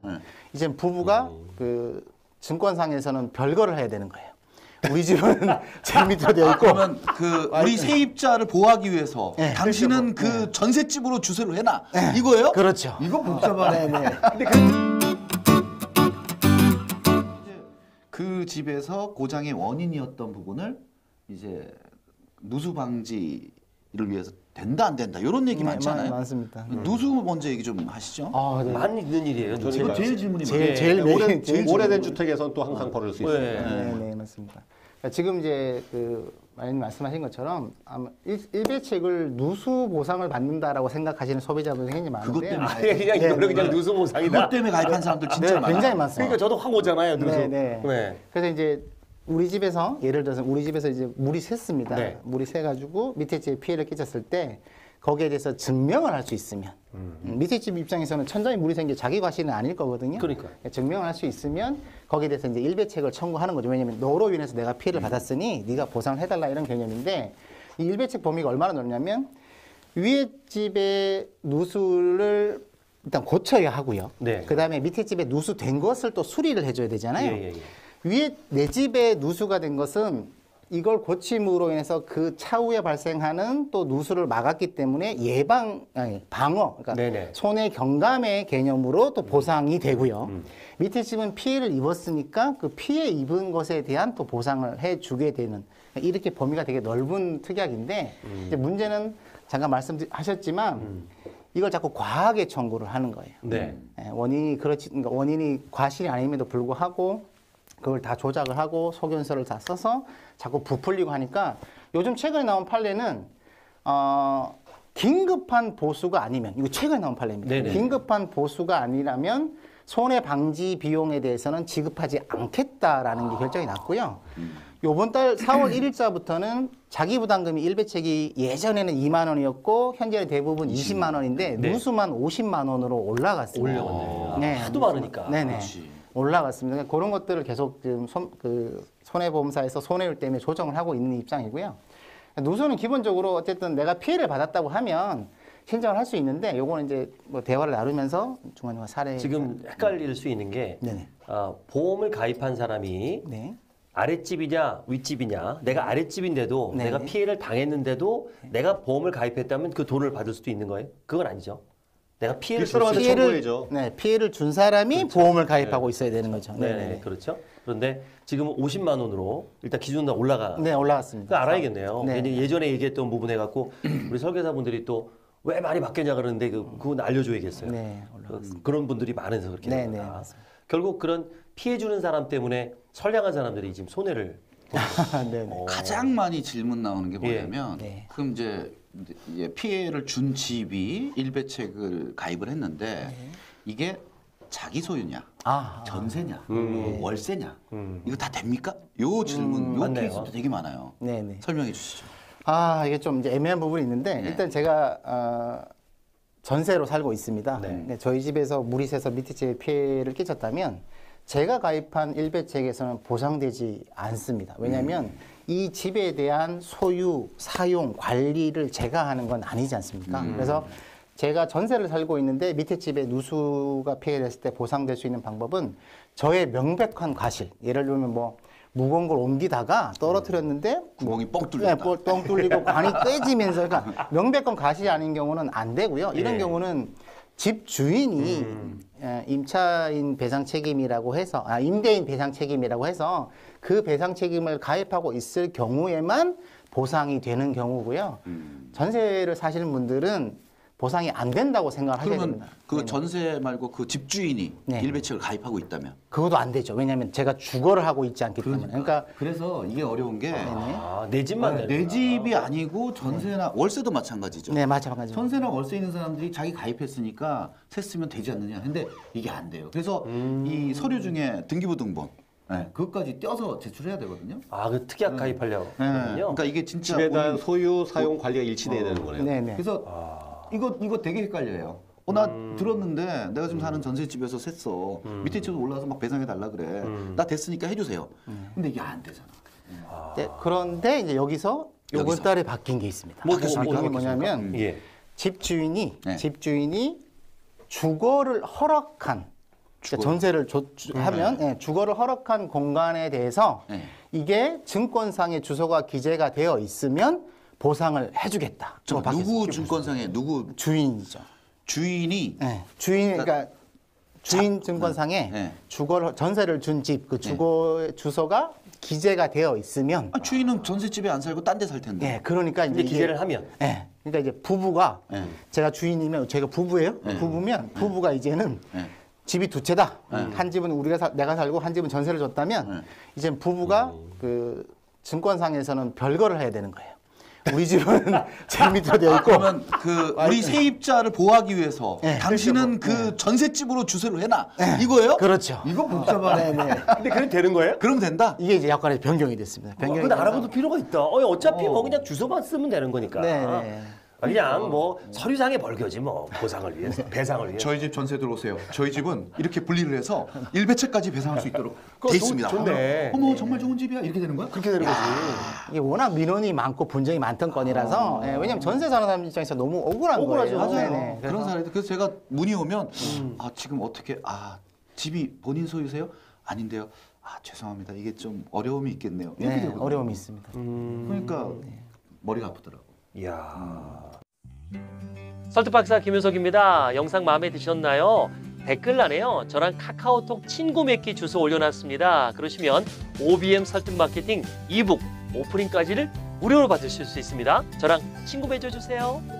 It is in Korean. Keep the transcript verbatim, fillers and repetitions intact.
네. 이제 부부가 음. 그 증권상에서는 별거를 해야 되는 거예요. 우리 집은 제일 밑으로 되어 있고. 그러면 그 우리 세입자를 보호하기 위해서 네. 당신은 그 네. 전셋집으로 주소를 해놔. 네. 이거예요? 그렇죠. 이거 복잡하네. 네, 네. 근데 그... 그 집에서 고장의 원인이었던 부분을 이제 누수 방지를 위해서 된다 안 된다 이런 얘기 네, 많잖아요. 많습니다. 누수 먼저 얘기 좀 하시죠. 아, 네. 많이 있는 일이에요. 이거 제일 질문이 제일 제일, 제일, 오래, 제일 오래된 주택에서는 또 항상 벌어질 수 있습니다. 네, 네, 네 맞습니다. 그러니까 지금 이제 그 많이 말씀하신 것처럼 아마 일배책을 누수 보상을 받는다라고 생각하시는 소비자분들이 굉장히 많은데 그것 때문에 아니, 그냥 이거는 네, 그냥 네. 누수 보상이다. 그것 때문에 가입한 사람들 진짜 네, 많아요. 굉장히 많습니다. 그러니까 저도 확 오잖아요, 누수. 네, 네. 네. 그래서 이제 우리 집에서 예를 들어서 우리 집에서 이제 물이 샜습니다. 네. 물이 새가지고 밑에 집에 피해를 끼쳤을 때 거기에 대해서 증명을 할 수 있으면 음. 밑에 집 입장에서는 천장에 물이 샌 게 자기 과실은 아닐 거거든요. 그러니까 증명을 할 수 있으면 거기에 대해서 이제 일배책을 청구하는 거죠. 왜냐하면 너로 인해서 내가 피해를 받았으니 네가 보상을 해달라 이런 개념인데 이 일배책 범위가 얼마나 넓냐면 위에 집의 누수를 일단 고쳐야 하고요. 네. 그 다음에 밑에 집에 누수된 것을 또 수리를 해줘야 되잖아요. 예, 예, 예. 위에 내 집에 누수가 된 것은 이걸 고침으로 인해서 그 차후에 발생하는 또 누수를 막았기 때문에 예방, 아니, 방어, 그러니까 네네. 손해 경감의 개념으로 또 보상이 되고요. 음. 밑에 집은 피해를 입었으니까 그 피해 입은 것에 대한 또 보상을 해주게 되는 이렇게 범위가 되게 넓은 특약인데 음. 이제 문제는 잠깐 말씀하셨지만 음. 이걸 자꾸 과하게 청구를 하는 거예요. 네. 원인이 그렇지, 그러니까 원인이 과실이 아님에도 불구하고 그걸 다 조작을 하고 소견서를 다 써서 자꾸 부풀리고 하니까 요즘 최근에 나온 판례는 어, 긴급한 보수가 아니면 이거 최근에 나온 판례입니다. 네네. 긴급한 보수가 아니라면 손해 방지 비용에 대해서는 지급하지 않겠다라는 게 결정이 났고요. 요번 달 사월 일일자부터는 자기 부담금이 일배책이 예전에는 이만 원이었고 현재는 대부분 이십만 원인데 네. 누수만 오십만 원으로 올라갔습니다. 올라갔네요. 네, 하도 많으니까. 네네. 그렇지. 올라갔습니다. 그런 것들을 계속 지금 손, 그 손해보험사에서 손해율 때문에 조정을 하고 있는 입장이고요. 누수는 기본적으로 어쨌든 내가 피해를 받았다고 하면 신청을 할 수 있는데 요거는 이제 뭐 대화를 나누면서 중간중간 사례 지금 헷갈릴 수 있는 게 네네. 어, 보험을 가입한 사람이 네. 아랫집이냐 윗집이냐 내가 아랫집인데도 네. 내가 피해를 당했는데도 내가 보험을 가입했다면 그 돈을 받을 수도 있는 거예요? 그건 아니죠. 내가 피해를 줄 수 피해를, 피해를 청구해야죠. 네, 피해를 준 사람이 그렇죠. 보험을 가입하고 네. 있어야 되는 거죠. 네, 네, 그렇죠. 그런데 지금 오십만 원으로 일단 기준으로 올라가. 네, 올라갔습니다. 그거 알아야겠네요. 네. 왜냐면 예전에 얘기했던 부분에 갖고 우리 설계사분들이 또 왜 많이 바뀌냐 그러는데 그, 그건 알려줘야겠어요. 네, 올라갔습니다. 그런 분들이 많아서 그렇게 네, 됩니다. 네, 맞습니다. 결국 그런 피해 주는 사람 때문에 선량한 사람들이 지금 손해를 네, 네. 가장 많이 질문 나오는 게 뭐냐면 예. 네. 그럼 이제 이제 피해를 준 집이 일배책을 가입을 했는데 네. 이게 자기 소유냐, 아, 전세냐, 음. 뭐 월세냐 음. 이거 다 됩니까? 요 질문, 요 맞네요. 케이스도 되게 많아요. 네, 네. 설명해 주시죠. 아, 이게 좀 이제 애매한 부분이 있는데 네. 일단 제가 어, 전세로 살고 있습니다. 네. 네, 저희 집에서 물이 새서 밑에 집에 피해를 끼쳤다면 제가 가입한 일배책에서는 보상되지 않습니다. 왜냐하면 음. 이 집에 대한 소유, 사용, 관리를 제가 하는 건 아니지 않습니까? 음. 그래서 제가 전세를 살고 있는데 밑에 집에 누수가 피해됐을 때 보상될 수 있는 방법은 저의 명백한 과실, 예를 들면 뭐 무거운 걸 옮기다가 떨어뜨렸는데 구멍이 뻥 뚫렸다. 네, 뻥 뚫리고 관이 떼지면서 그러니까 명백한 과실이 아닌 경우는 안 되고요. 이런 예. 경우는 집 주인이 음. 에, 임차인 배상 책임이라고 해서 아 임대인 배상 책임이라고 해서 그 배상 책임을 가입하고 있을 경우에만 보상이 되는 경우고요. 음. 전세를 사시는 분들은 보상이 안 된다고 생각을 하셔야 그러면 됩니다. 그 네네. 전세 말고 그 집주인이 네. 일배책을 가입하고 있다면 그것도 안 되죠. 왜냐하면 제가 주거를 하고 있지 않기 때문에. 그러니까 그래서 이게 어려운 게 아, 내 집만 네, 되는 내 집이 아니고 전세나 월세도 마찬가지죠. 네, 마찬가지입니다. 전세나 월세 있는 사람들이 자기 가입했으니까 셌으면 되지 않느냐. 근데 이게 안 돼요. 그래서 음. 이 서류 중에 등기부등본 네, 그것까지 떼어서 제출해야 되거든요. 아, 그 특약 가입하려고. 네. 하거든요. 그러니까 이게 진짜 집에 대한 우리- 소유, 사용, 관리가 일치돼야 되는 거네요. 네, 네. 그래서 아. 이거 이거 되게 헷갈려요. 어, 나 음. 들었는데 내가 지금 사는 전세집에서 셌어. 밑에 집에서 올라와서 막 배상해 달라 그래. 음. 나 됐으니까 해주세요. 근데 이게 안 되잖아. 네, 그런데 이제 여기서 이번 여기서. 달에 바뀐 게 있습니다. 뭐, 바뀐 뭐, 게 뭐 뭐냐면 예. 집주인이 네. 집주인이 주거를 허락한 주거. 전세를 줘, 주, 하면 예, 주거를 허락한 공간에 대해서 네. 이게 증권상의 주소가 기재가 되어 있으면 보상을 해주겠다. 저 그거 누구 받겠습니다. 증권상에 누구 주인이죠. 주인이 예, 주인 그러니까 주인 증권상에 네. 주거를 전세를 준 집 그 주거 주소가 기재가 되어 있으면 아, 주인은 전셋집에 안 살고 딴 데 살 텐데. 예, 그러니까 이제 근데 이게- 기재를 하면 예. 그러니까 이제 부부가 네. 제가 주인이면 제가 부부예요. 네. 부부면 부부가 이제는 네. 집이 두 채다. 한 집은 우리가 사, 내가 살고 한 집은 전세를 줬다면 네. 이제 부부가 그 증권상에서는 별거를 해야 되는 거예요. 우리 집은 제 밑으로 되어 있고 그러면 그 우리 세입자를 보호하기 위해서 네. 당신은 그 전셋집으로 주소를 해놔 이거예요? 그렇죠. 이거 복잡하네. 네, 네. 근데 그게 되는 거예요? 그러면 된다. 이게 이제 약간의 변경이 됐습니다. 어, 변경이 근데 돼서- 알아봐도 필요가 있다. 어, 어차피 뭐 그냥 주소만 쓰면 되는 거니까. 네, 네. 아, 그냥 뭐 서류상의 벌교지 뭐 보상을 위해서 배상을 위해서. 저희 집 전세 들어오세요. 저희 집은 이렇게 분리를 해서 일배채까지 배상할 수 있도록 돼 있습니다. 좋네. 어머 정말 좋은 집이야 이렇게 되는 거야? 그렇게 되는 거지. 이게 워낙 민원이 많고 분쟁이 많던 건이라서 예, 왜냐면 전세 사는 사람 입장에서 너무 억울한 억울하죠. 거예요. 맞아요. 네네. 그런 그래서 사례도 그래서 제가 문의 오면 아 지금 어떻게 아 집이 본인 소유세요? 아닌데요. 아 죄송합니다. 이게 좀 어려움이 있겠네요. 이렇게 네, 되거든요. 어려움이 있습니다. 그러니까 머리가 아프더라고. 이야. 설득박사 김윤석입니다. 영상 마음에 드셨나요? 댓글란에요. 저랑 카카오톡 친구 맺기 주소 올려놨습니다. 그러시면 오비엠 설득 마케팅 이북 오프닝까지를 무료로 받으실 수 있습니다. 저랑 친구 맺어주세요.